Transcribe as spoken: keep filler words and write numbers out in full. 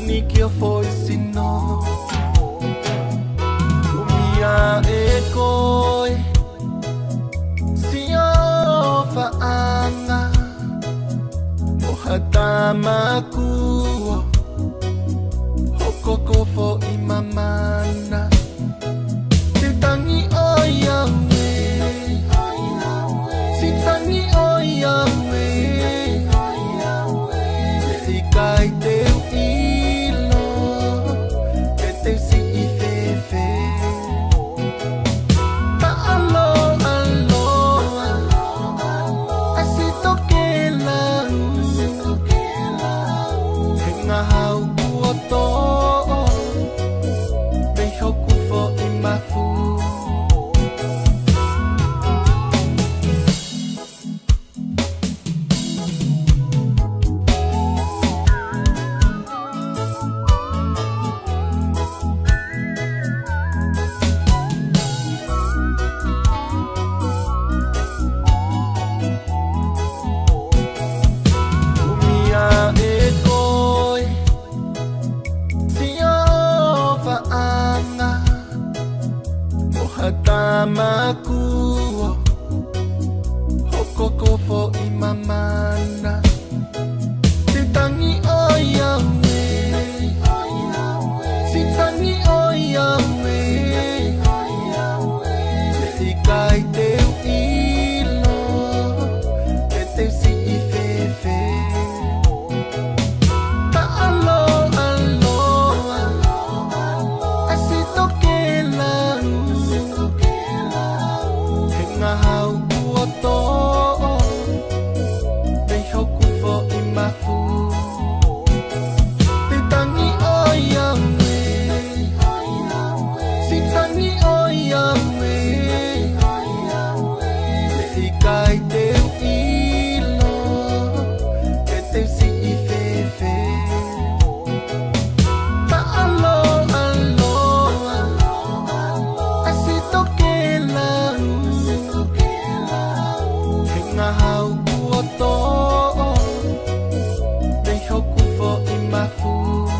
ni kia foi sino kumia e koi sio faanga o hatamaku hokoko fo imamana sitangi oyawe sitangi oyawe kai teu ilo que te si ifefe ta alo alo así toque la henga hau kuoto me hoku fo imafu Hatamaku hokoko fo imamana sitangi oyawe sitangi oyawe ikai teu ilo que te si ifefe ta alo alo así toque la hau kuoto me hoku fo imafu sitangi oyawe sitangi oyawe ikai teu ilo que te si ifefe ta alo alo así toque la henga hau kuoto me hoku fo imafu